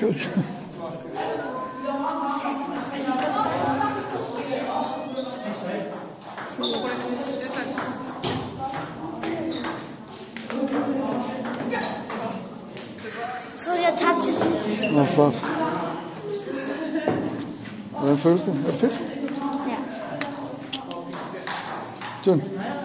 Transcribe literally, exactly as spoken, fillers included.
Godt. Så jeg tabte til sidst. Nå, flot. Hvordan føles det? Er det fedt? Ja. John?